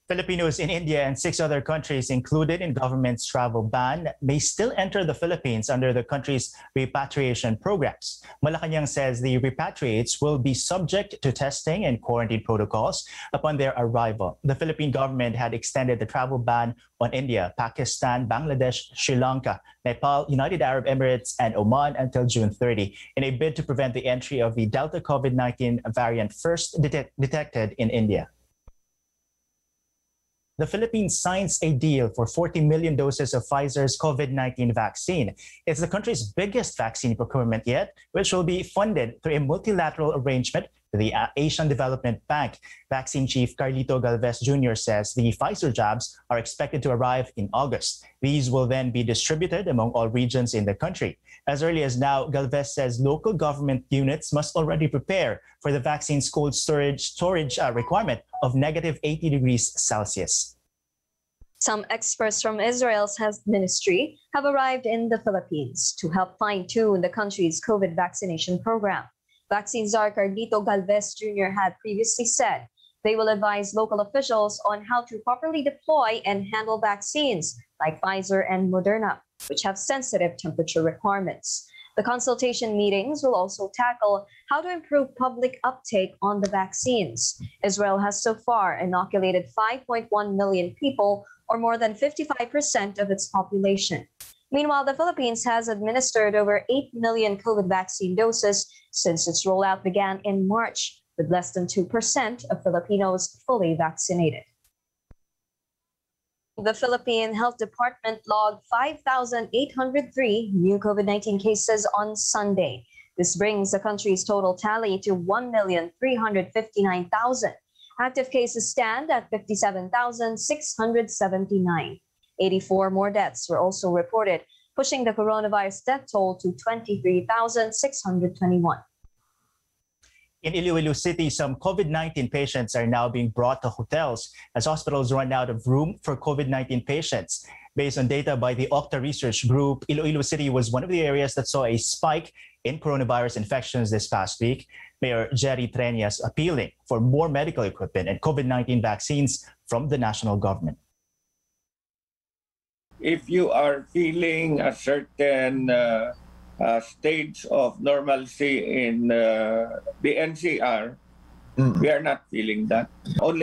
Filipinos in India and 6 other countries included in government's travel ban may still enter the Philippines under the country's repatriation programs. Malacanang says the repatriates will be subject to testing and quarantine protocols upon their arrival. The Philippine government had extended the travel ban on India, Pakistan, Bangladesh, Sri Lanka, Nepal, United Arab Emirates, and Oman until June 30 in a bid to prevent the entry of the Delta COVID-19 variant first detected in India. The Philippines signs a deal for 40 million doses of Pfizer's COVID-19 vaccine. It's the country's biggest vaccine procurement yet, which will be funded through a multilateral arrangement with the Asian Development Bank. Vaccine chief Carlito Galvez Jr. says the Pfizer jabs are expected to arrive in August. These will then be distributed among all regions in the country. As early as now, Galvez says local government units must already prepare for the vaccine's cold storage requirement of -80 degrees Celsius. Some experts from Israel's health ministry have arrived in the Philippines to help fine-tune the country's COVID vaccination program. Vaccine czar Carlito Galvez Jr. had previously said they will advise local officials on how to properly deploy and handle vaccines like Pfizer and Moderna, which have sensitive temperature requirements. The consultation meetings will also tackle how to improve public uptake on the vaccines. Israel has so far inoculated 5.1 million people, or more than 55% of its population. Meanwhile, the Philippines has administered over 8 million COVID vaccine doses since its rollout began in March, with less than 2% of Filipinos fully vaccinated. The Philippine Health Department logged 5,803 new COVID-19 cases on Sunday. This brings the country's total tally to 1,359,000. Active cases stand at 57,679. 84 more deaths were also reported, pushing the coronavirus death toll to 23,621. In Iloilo City, some COVID-19 patients are now being brought to hotels as hospitals run out of room for COVID-19 patients. Based on data by the Octa Research Group, Iloilo City was one of the areas that saw a spike in coronavirus infections this past week. Mayor Jerry Treñas appealing for more medical equipment and COVID-19 vaccines from the national government. If you are feeling a certain stage of normalcy in the NCR, we are not feeling that. Only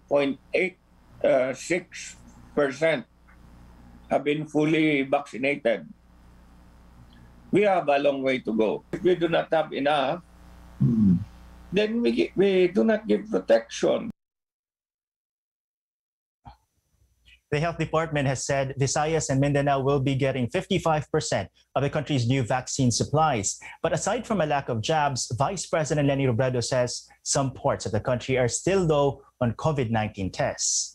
1.86% have been fully vaccinated. We have a long way to go. If we do not have enough, then we do not give protection. The health department has said Visayas and Mindanao will be getting 55% of the country's new vaccine supplies. But aside from a lack of jabs, Vice President Leni Robredo says some parts of the country are still low on COVID-19 tests.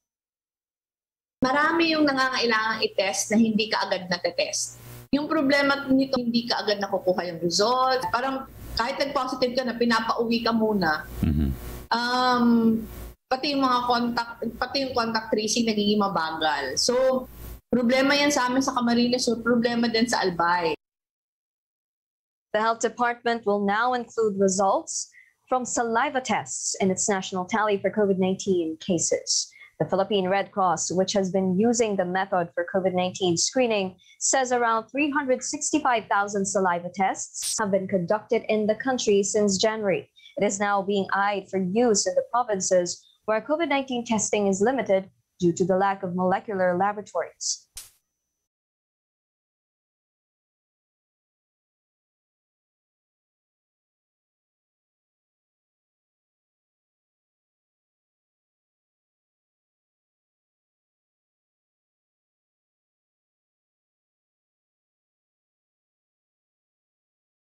Marami yung nangangailangang i-test na hindi ka agad natetest. Yung problema nito, hindi ka agad nakukuha yung result. Parang kahit nag-positive ka na, pinapauwi ka muna. Pati yung contact tracing nagiging mabagal. So, problema yan sa amin sa Camarines, so problema din sa Albay. The health department will now include results from saliva tests in its national tally for COVID-19 cases. The Philippine Red Cross, which has been using the method for COVID-19 screening, says around 365,000 saliva tests have been conducted in the country since January. It is now being eyed for use in the provinces where COVID-19 testing is limited due to the lack of molecular laboratories.